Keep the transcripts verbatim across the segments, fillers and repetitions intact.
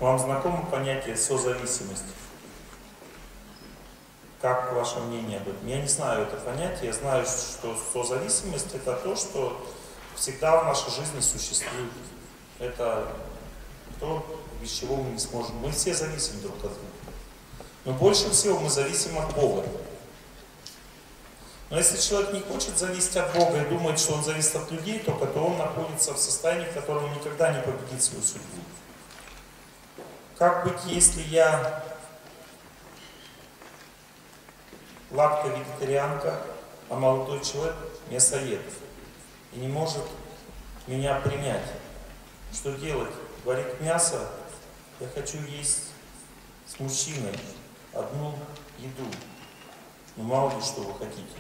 Вам знакомо понятие созависимость? Как ваше мнение об этом? Я не знаю это понятие, я знаю, что созависимость это то, что всегда в нашей жизни существует. Это то, без чего мы не сможем. Мы все зависим друг от друга. Но больше всего мы зависим от Бога. Но если человек не хочет зависеть от Бога и думает, что он зависит от людей только, то он находится в состоянии, в котором он никогда не победит свою судьбу. Как быть, если я лакто-вегетарианка, а молодой человек мясоед и не может меня принять? Что делать? Варить мясо? Я хочу есть с мужчиной одну еду. Ну мало ли что вы хотите.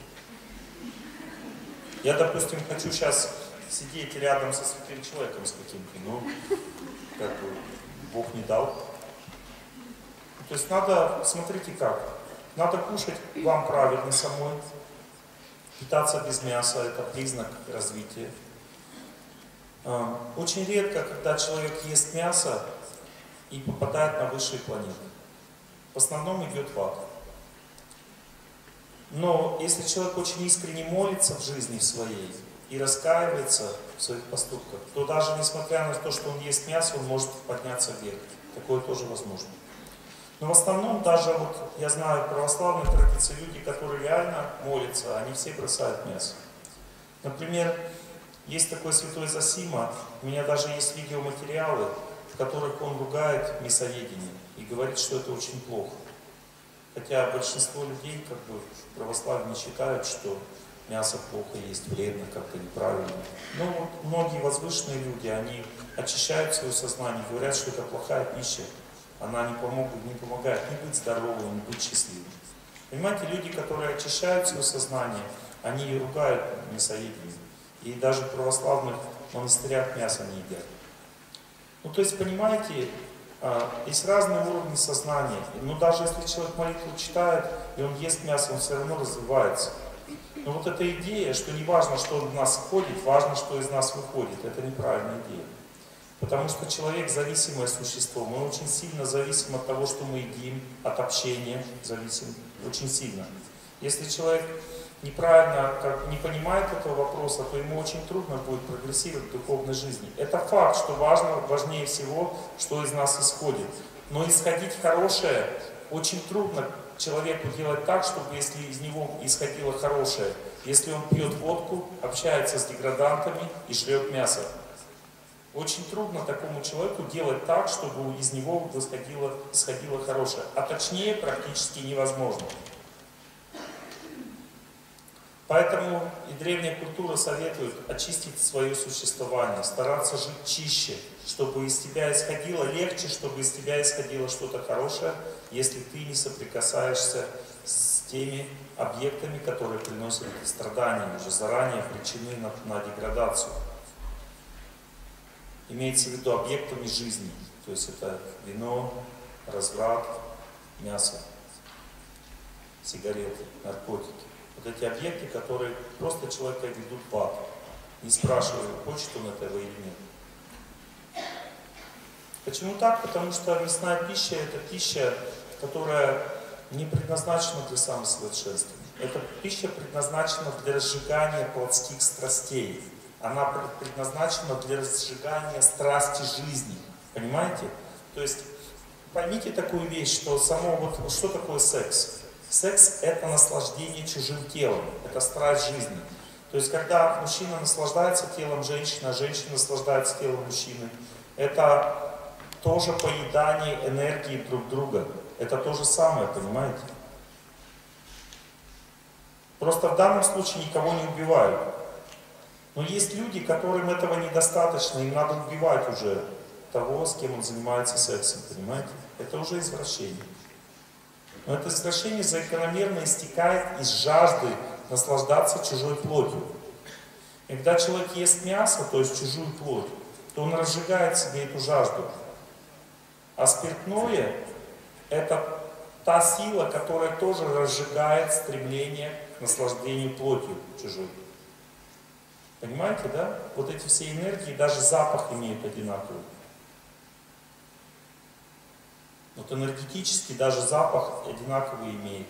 Я, допустим, хочу сейчас сидеть рядом со святым человеком с каким-то, но как бы Бог не дал. То есть надо, смотрите как, надо кушать вам правильно самой, питаться без мяса, это признак развития. Очень редко, когда человек ест мясо и попадает на высшие планеты. В основном идет в ад. Но если человек очень искренне молится в жизни своей и раскаивается в своих поступках, то даже несмотря на то, что он ест мясо, он может подняться вверх. Такое тоже возможно. Но в основном даже вот я знаю православные традиции, люди, которые реально молятся, они все бросают мясо. Например, есть такой святой Зосима, у меня даже есть видеоматериалы, в которых он ругает мясоедение и говорит, что это очень плохо. Хотя большинство людей, как бы, православные считают, что мясо плохо есть, вредно, как-то неправильно. Но вот многие возвышенные люди, они очищают свое сознание, говорят, что это плохая пища. Она не, помогут, не помогает ни быть здоровым, ни быть счастливым. Понимаете, люди, которые очищают свое сознание, они ругают мясоедение. И даже в православных монастырях мясо не едят. Ну, то есть, понимаете, есть разные уровни сознания. Но даже если человек молитву читает, и он ест мясо, он все равно развивается. Но вот эта идея, что не важно, что в нас входит, важно, что из нас выходит, это неправильная идея. Потому что человек зависимое существо. Мы очень сильно зависим от того, что мы едим, от общения зависим. Очень сильно. Если человек неправильно как, не понимает этого вопроса, то ему очень трудно будет прогрессировать в духовной жизни. Это факт, что важно, важнее всего, что из нас исходит. Но исходить хорошее очень трудно человеку делать так, чтобы если из него исходило хорошее, если он пьет водку, общается с деградантами и жрет мясо. Очень трудно такому человеку делать так, чтобы из него исходило, исходило хорошее. А точнее практически невозможно. Поэтому и древняя культура советует очистить свое существование, стараться жить чище, чтобы из тебя исходило легче, чтобы из тебя исходило что-то хорошее, если ты не соприкасаешься с теми объектами, которые приносят страдания, уже заранее причины на, на деградацию. Имеется в виду объектами жизни, то есть это вино, разврат, мясо, сигареты, наркотики. Вот эти объекты, которые просто человека ведут в ад, не спрашивая, хочет он этого или нет. Почему так? Потому что мясная пища — это пища, которая не предназначена для самосовершенствования. Эта пища предназначена для разжигания плотских страстей. Она предназначена для разжигания страсти жизни. Понимаете? То есть поймите такую вещь, что само вот что такое секс? Секс — это наслаждение чужим телом, это страсть жизни. То есть, когда мужчина наслаждается телом женщины, а женщина наслаждается телом мужчины, это тоже поедание энергии друг друга. Это то же самое, понимаете? Просто в данном случае никого не убивают. Но есть люди, которым этого недостаточно, им надо убивать уже того, с кем он занимается сексом, понимаете? Это уже извращение. Но это извращение закономерно истекает из жажды наслаждаться чужой плотью. И когда человек ест мясо, то есть чужую плоть, то он разжигает себе эту жажду. А спиртное — это та сила, которая тоже разжигает стремление к наслаждению плотью чужой. Понимаете, да? Вот эти все энергии, даже запах имеют одинаковый. Вот энергетически даже запах одинаковый имеет.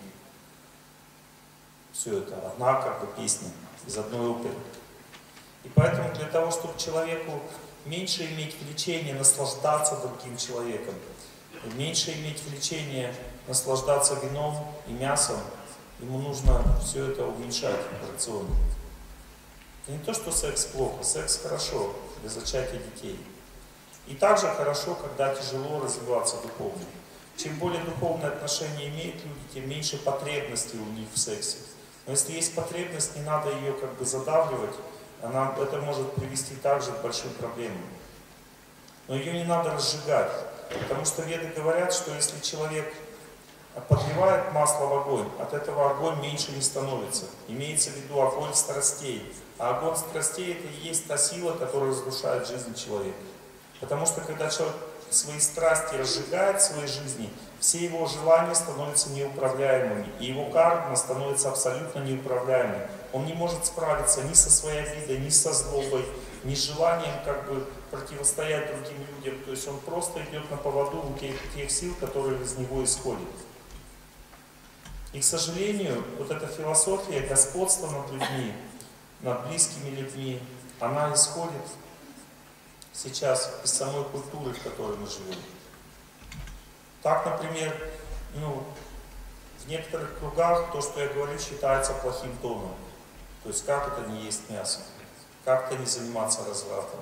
Все это, одна как бы песня из одной оперы. И поэтому для того, чтобы человеку меньше иметь влечение наслаждаться другим человеком, меньше иметь влечение наслаждаться вином и мясом, ему нужно все это уменьшать в рационе. И не то, что секс плохо, секс хорошо для зачатия детей. И также хорошо, когда тяжело развиваться духовно. Чем более духовные отношения имеют люди, тем меньше потребностей у них в сексе. Но если есть потребность, не надо ее как бы задавливать, она, это может привести также к большим проблемам. Но ее не надо разжигать, потому что веды говорят, что если человек подливает масло в огонь, от этого огонь меньше не становится. Имеется в виду огонь страстей. А огонь страстей — это и есть та сила, которая разрушает жизнь человека. Потому что когда человек свои страсти разжигает в своей жизни, все его желания становятся неуправляемыми, и его карма становится абсолютно неуправляемой. Он не может справиться ни со своей обидой, ни со злобой, ни с желанием как бы противостоять другим людям. То есть он просто идет на поводу у тех, тех сил, которые из него исходят. И, к сожалению, вот эта философия господства над людьми, над близкими людьми, она исходит сейчас из самой культуры, в которой мы живем. Так, например, ну, в некоторых кругах то, что я говорю, считается плохим тоном. То есть как это не есть мясо, как это не заниматься развратом,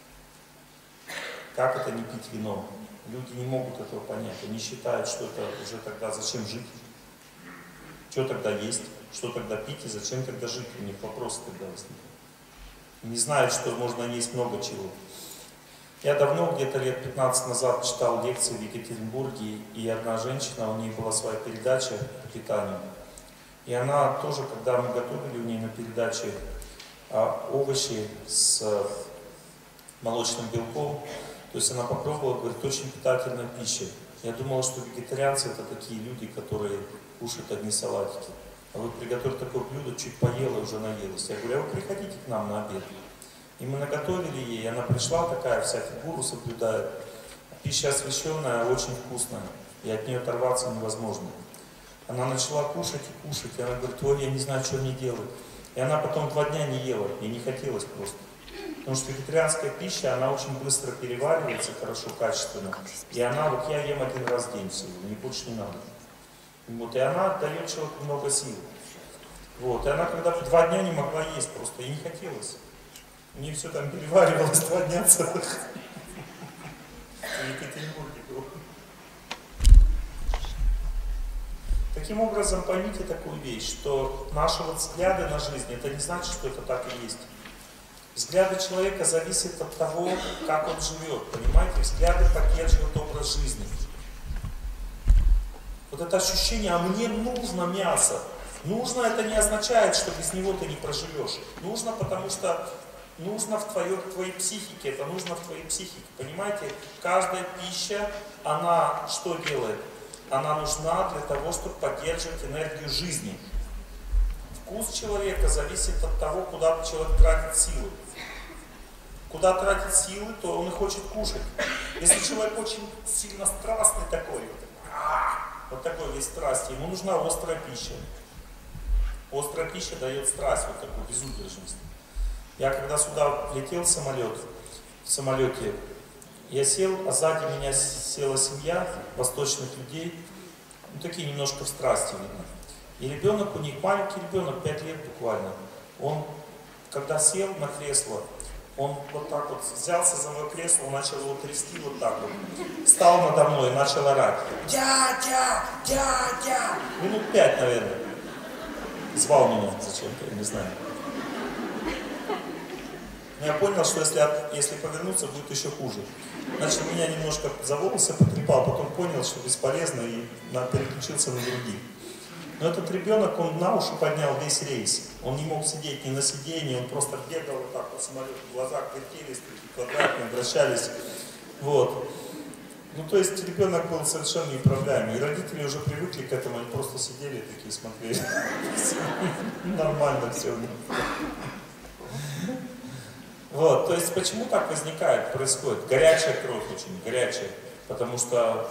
как это не пить вино. Люди не могут этого понять, они считают, что это уже тогда зачем жить, что тогда есть, что тогда пить и зачем тогда жить, у них вопросы тогда возникают. Не знают, что можно есть много чего. Я давно, где-то лет пятнадцать назад, читал лекции в Екатеринбурге, и одна женщина, у нее была своя передача по питанию. И она тоже, когда мы готовили у нее на передаче а, овощи с молочным белком, то есть она попробовала, говорит, очень питательная пища. Я думала, что вегетарианцы — это такие люди, которые кушают одни салатики. А вы приготовили такое блюдо, чуть поела и уже наелась. Я говорю, а вы приходите к нам на обед. И мы наготовили ей, и она пришла такая, вся фигуру соблюдает. Пища освященная, очень вкусная, и от нее оторваться невозможно. Она начала кушать и кушать, и она говорит, ой, я не знаю, что мне делать. И она потом два дня не ела, ей не хотелось просто. Потому что вегетарианская пища, она очень быстро переваривается, хорошо, качественно. И она, вот я ем один раз в день всего, мне больше не надо. Вот, и она дает человеку много сил. Вот, и она когда два дня не могла есть просто, ей не хотелось. У нее все там переваривалось два дня целых. В Екатеринбурге было. Таким образом, поймите такую вещь, что наши вот взгляды на жизнь, это не значит, что это так и есть. Взгляды человека зависят от того, как он живет. Понимаете? Взгляды поддерживают образ жизни. Вот это ощущение, а мне нужно мясо. Нужно, это не означает, что без него ты не проживешь. Нужно, потому что нужно в твоей, в твоей психике, это нужно в твоей психике. Понимаете? Каждая пища, она что делает? Она нужна для того, чтобы поддерживать энергию жизни. Вкус человека зависит от того, куда человек тратит силы. Куда тратит силы, то он и хочет кушать. Если человек очень сильно страстный такой, вот такой весь страсть, ему нужна острая пища. Острая пища дает страсть, вот такую безудержность. Я когда сюда летел в самолет, в самолете, я сел, а сзади меня села семья восточных людей, ну такие немножко в страсти видно. И ребенок у них, маленький ребенок, пять лет буквально, он, когда сел на кресло, он вот так вот взялся за мое кресло, он начал его трясти вот так вот, встал надо мной и начал орать. Дядя, дядя! Минут пять, наверное. Звал меня зачем-то, я не знаю. Но я понял, что если, если повернуться, будет еще хуже. Значит, меня немножко за волосы потрепал, потом понял, что бесполезно, и переключился на других. Но этот ребенок, он на уши поднял весь рейс. Он не мог сидеть ни на сиденье, он просто бегал вот так по самолету, в глазах вертелись, такие квадратные, вращались. Вот. Ну, то есть ребенок был совершенно неуправляемый. И родители уже привыкли к этому, они просто сидели такие, смотрели. Нормально все у них. Вот, то есть почему так возникает, происходит? Горячая кровь очень, горячая. Потому что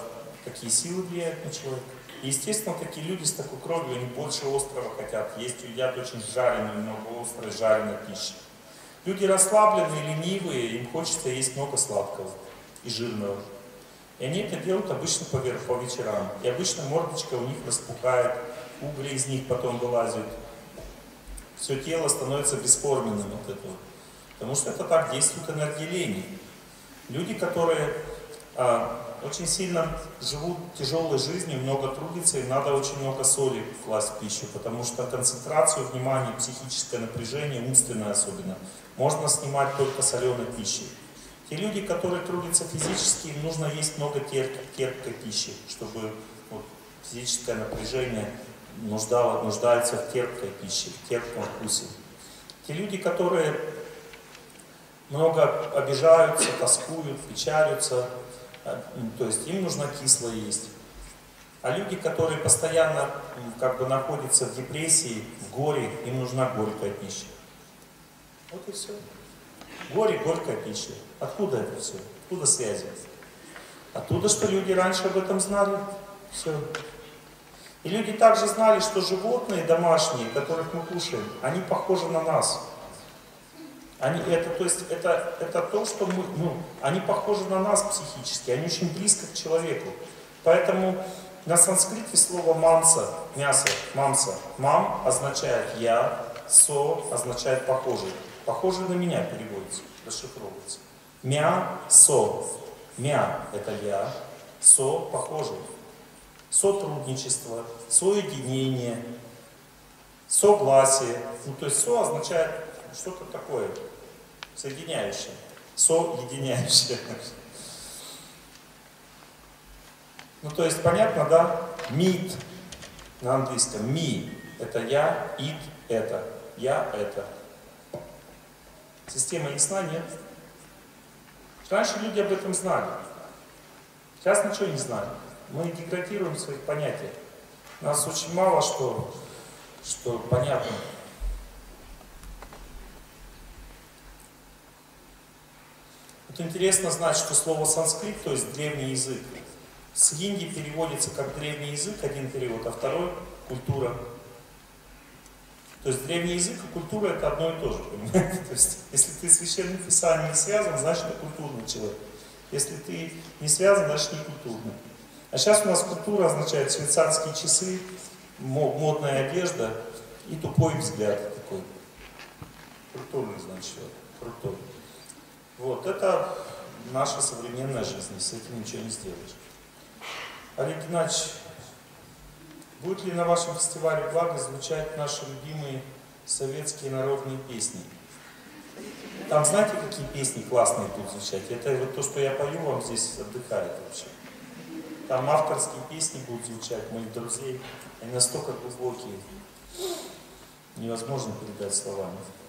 какие силы влияют на человека. И, естественно, такие люди с такой кровью, они больше острого хотят есть, едят очень жареную, много острой жареной пищи. Люди расслабленные, ленивые, им хочется есть много сладкого и жирного. И они это делают обычно по, по вечерам. И обычно мордочка у них распухает, угли из них потом вылазят. Все тело становится бесформенным от этого. Потому что это так действует энергия лени. Люди, которые а, очень сильно живут тяжелой жизнью, много трудятся, им надо очень много соли класть в пищу, потому что концентрацию внимания, психическое напряжение, умственное особенно, можно снимать только соленой пищей. Те люди, которые трудятся физически, им нужно есть много терпкой, терпкой пищи, чтобы вот, физическое напряжение нуждало, нуждается в терпкой пище, в терпком вкусе. Те люди, которые много обижаются, тоскуют, печалятся, то есть им нужно кисло есть. А люди, которые постоянно как бы находятся в депрессии, в горе, им нужна горькая пища. Вот и все. Горе, горькая пища. Откуда это все? Откуда связи? Оттуда, что люди раньше об этом знали. Все. И люди также знали, что животные домашние, которых мы кушаем, они похожи на нас. Они, это, то есть, это, это то, что мы, ну, они похожи на нас психически, они очень близко к человеку. Поэтому на санскрите слово мамса, мясо, мамса, мам означает я, со означает похожий. Похожий на меня переводится, расшифровывается. Мя, со. Мя — это я, со — похожий. Сотрудничество, соединение, согласие. Ну, то есть со означает что-то такое соединяющее, соединяющее. Ну, то есть понятно, да? Meet на английском. Me — это я, it — это. Я — это. Система ясна? Нет? Раньше люди об этом знали. Сейчас ничего не знают. Мы деградируем в своих понятиях. Нас очень мало что, что понятно. Вот интересно знать, что слово санскрит, то есть древний язык, с хинди переводится как древний язык, один перевод, а второй — культура. То есть древний язык и культура — это одно и то же, понимаете? То есть если ты с священным писанием не связан, значит ты культурный человек. Если ты не связан, значит не культурный. А сейчас у нас культура означает швейцарские часы, модная одежда и тупой взгляд такой. Культурный, значит, крутой. Вот, это наша современная жизнь, и с этим ничего не сделаешь. Олег Геннадьевич, будет ли на вашем фестивале «Благо» звучать наши любимые советские народные песни? Там знаете, какие песни классные будут звучать? Это вот то, что я пою, вам здесь отдыхает вообще. Там авторские песни будут звучать, моих друзей. Они настолько глубокие, невозможно передать словами.